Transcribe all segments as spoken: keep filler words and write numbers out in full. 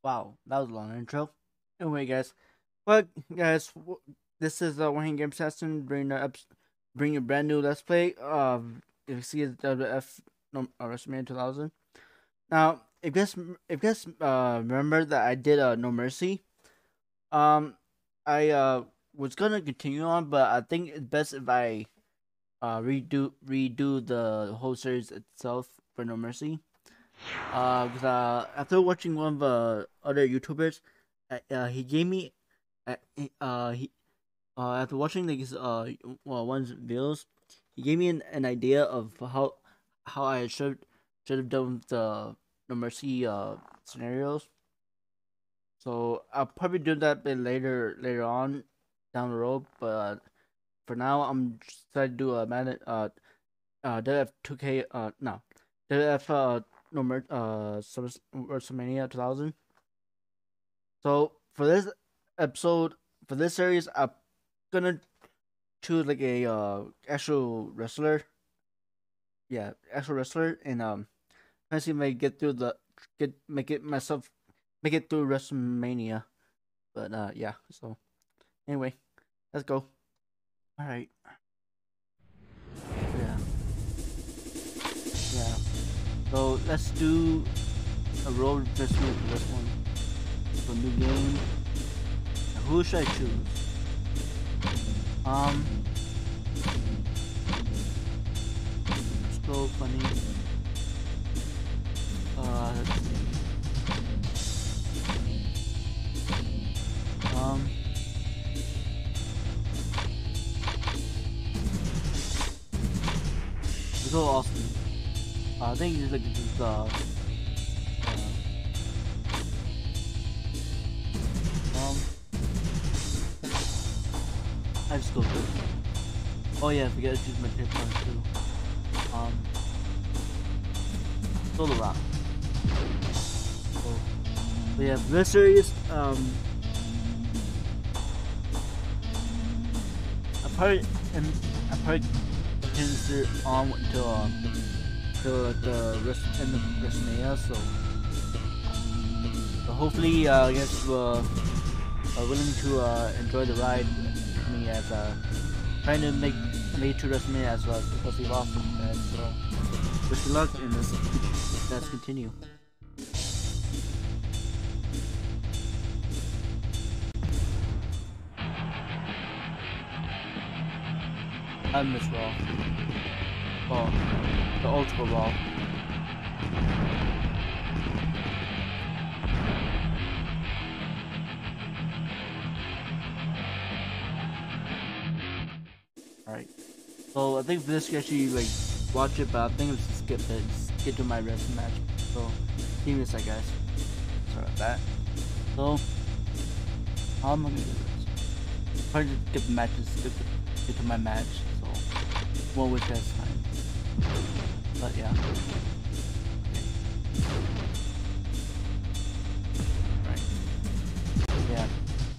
Wow, that was a long intro. Anyway, guys, well, guys, w- this is uh, One Hand Game Assassin bringing a eps- bringing a brand new Let's Play of if you see it's W W F no, uh, WrestleMania two thousand. Now, if you guys if you guys uh remember that I did uh No Mercy, um, I uh was gonna continue on, but I think it's best if I uh redo redo the whole series itself for No Mercy. Uh, 'cause, uh, after watching one of the other YouTubers, uh, uh he gave me, uh, he- uh, he, uh, after watching like his, uh, well, one's videos, he gave me an, an idea of how, how I should, should have done the No Mercy, uh, scenarios. So I'll probably do that bit later, later on, down the road. But uh, for now, I'm just trying to do a man, uh, uh, W W F two K, uh, no, W W F, uh, no mer, uh, Summer- WrestleMania two thousand. So for this episode, for this series, I'm gonna choose like a uh actual wrestler. Yeah, actual wrestler, and um, trying to see if I get through the get make it myself make it through WrestleMania. But uh, yeah. So anyway, let's go. All right. Yeah, yeah. So let's do a road adjustment for this one. For new game. Now, who should I choose? Um, so funny. Uh, let's see. Um, let's go Austin. Uh, I think he's like this is uh, uh um, I just go first. Oh yeah, I forgot to choose my tip one too. Um, Solo Rock. So, but yeah, for this series, um, I probably and I probably consider on until um till like the rest end of WrestleMania. So, so hopefully, uh, I guess uh, are willing to uh enjoy the ride with me as uh trying to make make it to WrestleMania as well as possibly awesome. And so, wish you luck and let's let's continue. I miss Raw. Raw. The Ultra Raw. Alright. So I think for this actually like watch it, but I think let's just skip it. Just get to my wrestling match. So give me a sec, guys. Sorry about that. So how am I gonna do this? Probably just skip the matches, skip the, get to my match. So won't waste guys time. But yeah. Right. Yeah.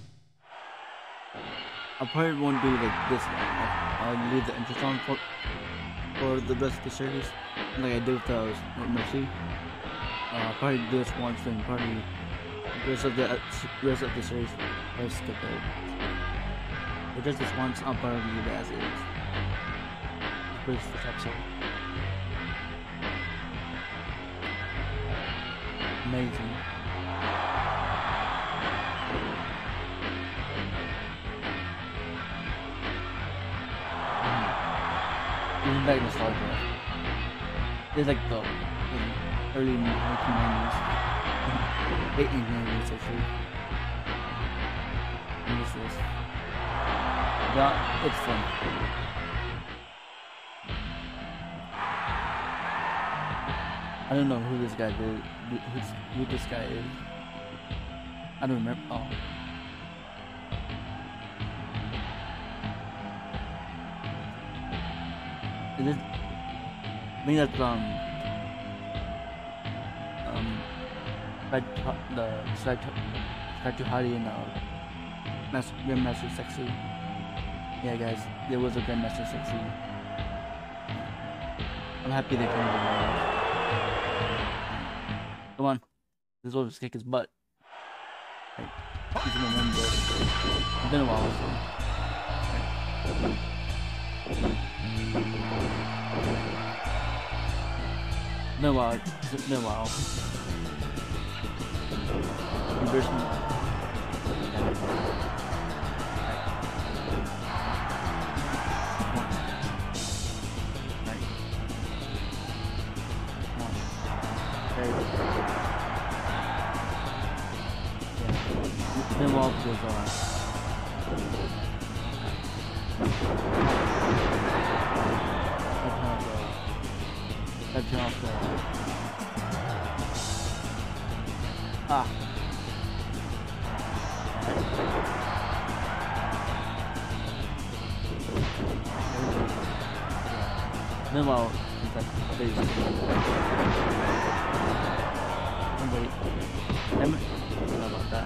I probably won't do like this one. I'll, I'll leave the interest on for for the rest of the series, like I did with uh, Mercy. Uh, I'll probably do this once and probably the rest of the uh, rest of the series I'll skip it. But just this once, I'll probably leave it as it is. For this first episode. Amazing. Even back nostalgia. It's like the like, early nineteen nineties, late nineteen nineties actually. I miss this. But it's fun. I don't know who this guy is. Who, who this guy is. I don't remember. Oh. Is it? I think that's um um Side the Side Side to Hardy and uh Master Grandmaster Sexy. Yeah, guys, there was a Grandmaster Sexy. I'm happy they changed the names. Come on, this will just kick his butt. Like, even remember. It's been a while, so. Right. Been a while. It's been a while. Reverse me. Then walk goes on. That's how it goes. That's how it goes. Ah. Then while it's like face. And wait. Damn it. How about that?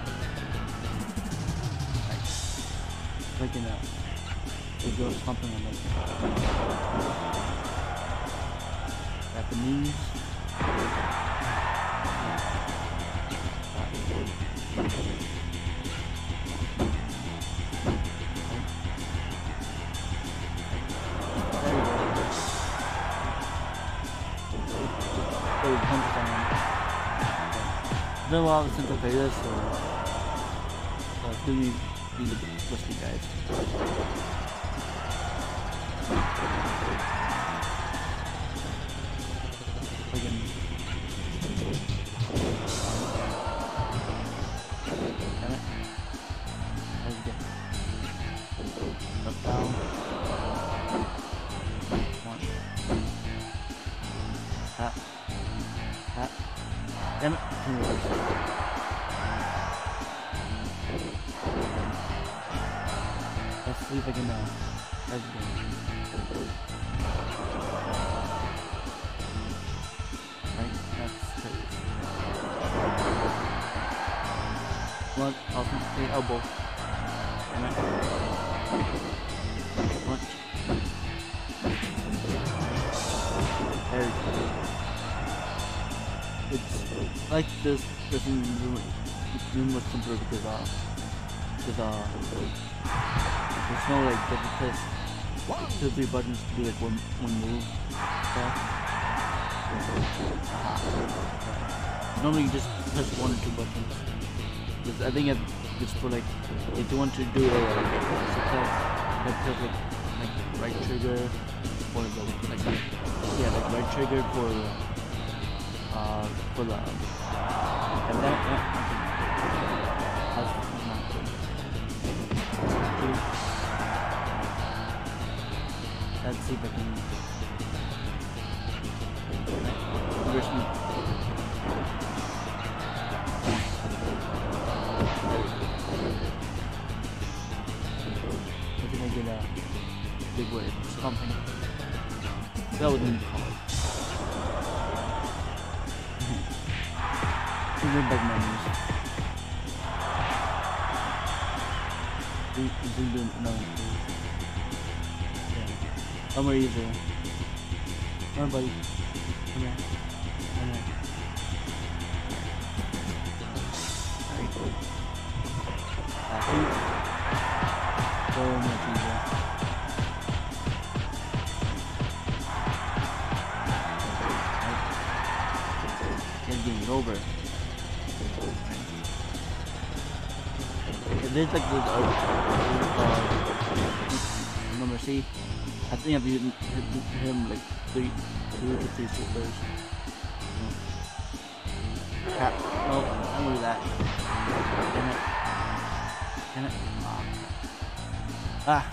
Like in a, it goes something on like Japanese. It's been a while since I played this, so uh, it's really be the wrestling guys. Again. Damn it. How's it get? Up, down. One. Tap. Tap. Damn it. Let's see if I can uh, let's go. Right, that's straight. One, off the elbow. And then punch. There we go. It's like this doesn't do much simpler because uh because uh there's no like double press two three buttons to do like one one move stuff. Normally you just press one or two buttons. Because I think it's for like if you want to do a like success, like press like like right trigger or the like yeah like right trigger for uh for the and that uh, okay. Not good. Let's see if I can reverse me. I think I get a big word, something. That wouldn't be called. Even back menus. We we do no. Yeah. I'm ready to. Come on, buddy. Come here. Come here. Very good. Back in. So much easier. Right. It's getting over. There's like this uh, uh, number C. I think I've hit, hit, hit him like three, two to three supers. Tap. No, don't do that. Damn it. Damn it. Ah. Ah.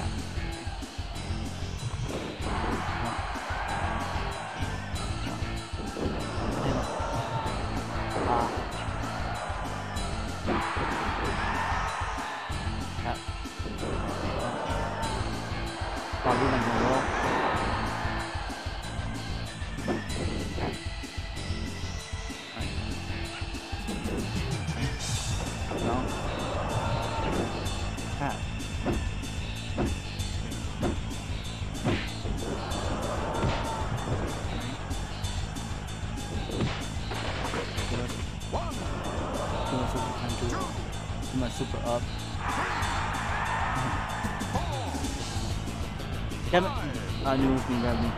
Probably not gonna roll. Down. Tap. my super up. Damn it! I knew it was gonna grab me.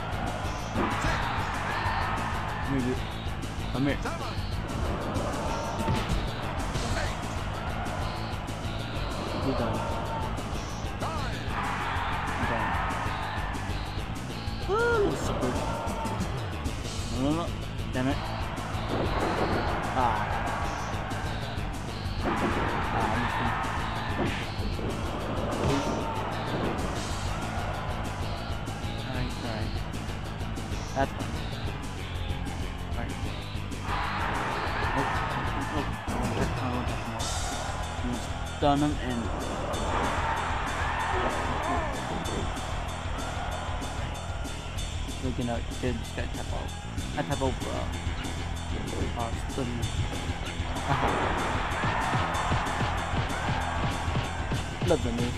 Come here, dude. Come here. You're done. I'm done. Woo! Super. No, no, no. Damn it. Ah. Ah, I'm just gonna... Alright, alright. That's fine. Alright. Nope. Nope. I won't touch, I won't touch more. I'm gonna stun him and... Looking out, good, just gotta tap out. I tap over, uh... uh, stun him. Love the move.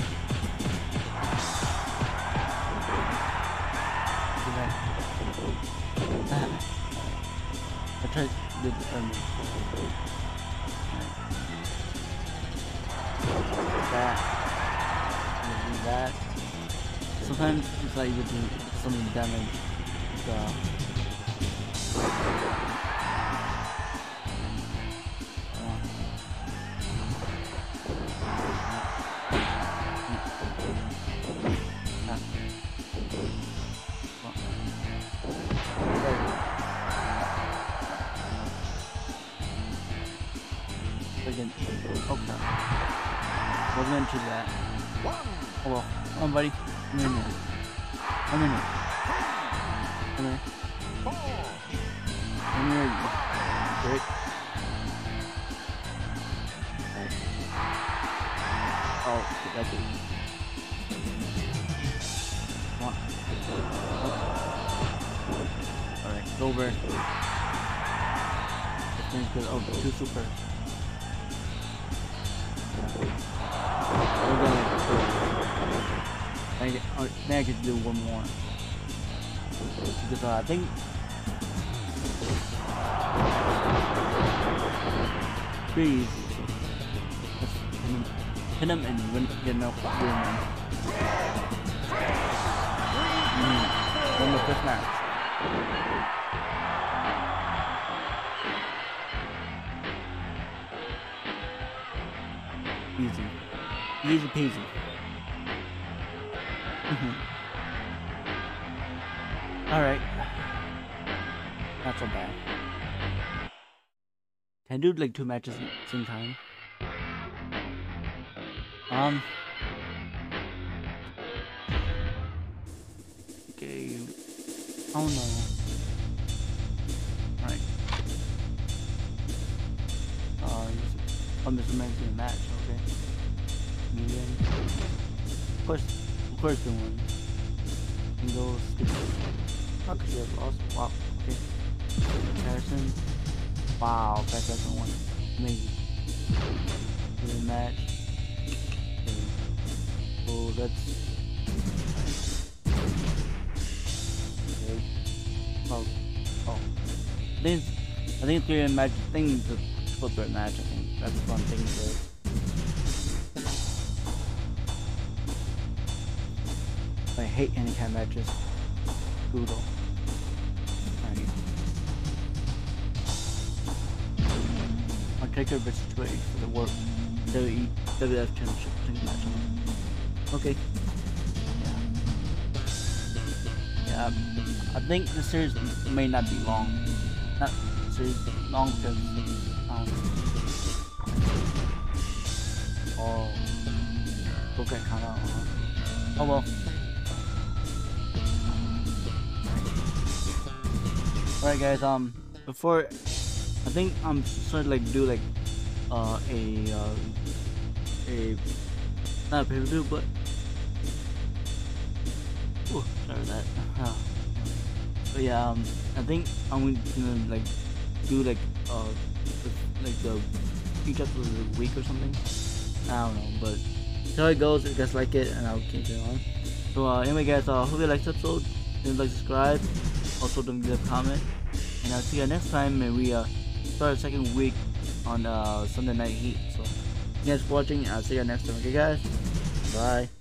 I tried to do the other move. That. Do that. Sometimes it's like you do some damage. So. Again. Okay. We're going to that. Oh well. Come on, buddy. Come in here. Come in here. Come here. Come here. Great. Right. Oh, get that dude. Come on. Oh. Alright, it's over. This thing's good. Oh, two super. We're gonna I get, oh, now I get to do one more. Because uh, I think pretty easy. So let's hit him, hit him and win, get enough win him. Mm, win the first match. Easy. Easy peasy. Mm-hmm. Alright. Not so bad. Can I do like two matches at the same time? Um. Okay. Oh no. Alright. Uh, I'm just making a match, okay? Medium. Of course, of course the one. Singles. How could you have lost? Wow, okay. Comparison. Wow, that second one. Amazing. Good match. Okay. So that's... Okay. Oh. Oh. I think it's, I think three in match. I think it's a triple threat match, I think. That's the fun thing to do. I hate any kind of matches. Brutal. Alright. I'll take over situation for the work W W F Championship match. Okay. Yeah. Yeah. I think the series may not be long. Not series long because um oh okay kinda uh, oh well. Alright guys, um, before, I think I'm sort of like do like, uh, a, uh, a, not a pay-per-view, but, oh, sorry for that, oh. But yeah, um, I think I'm gonna like, do like, uh, like the, each episode of the week or something, I don't know, but, see how it goes. If you guys like it, and I'll keep it on. So, uh, anyway guys, uh, hope you liked this episode, don't like, subscribe. Also, don't leave a comment, and I'll see you next time. And we uh, start a second week on uh, Sunday Night Heat. So. you guys for watching. I'll see you next time. Okay, guys. Bye.